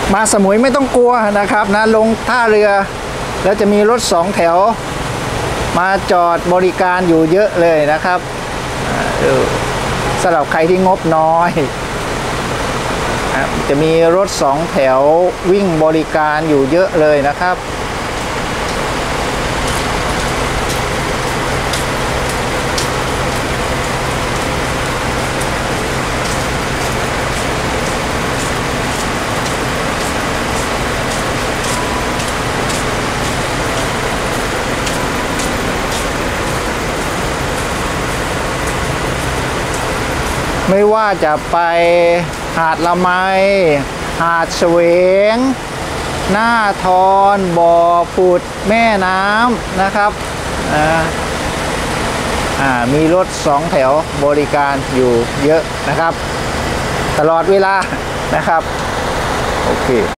มาสมุยไม่ต้องกลัวนะครับนะลงท่าเรือแล้วจะมีรถ2 แถวมาจอดบริการอยู่เยอะเลยนะครับสำหรับใครที่งบน้อยจะมีรถ2 แถววิ่งบริการอยู่เยอะเลยนะครับไม่ว่าจะไปหาดละไมหาดเสวงหน้าทอนบ่อผุดแม่น้ำนะครับมีรถ2 แถวบริการอยู่เยอะนะครับตลอดเวลานะครับโอเค